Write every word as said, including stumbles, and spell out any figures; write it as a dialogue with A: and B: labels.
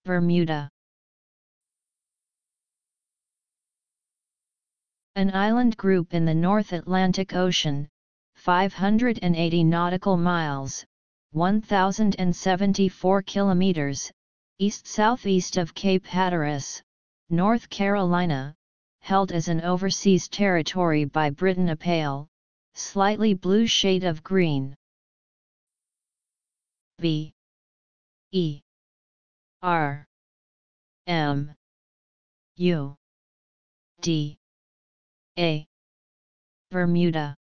A: Bermuda. An island group in the North Atlantic Ocean, five hundred eighty nautical miles, one thousand seventy-four kilometers, east-southeast of Cape Hatteras, North Carolina, held as an overseas territory by Britain. A pale, slightly blue shade of green. B E R M U D A Bermuda.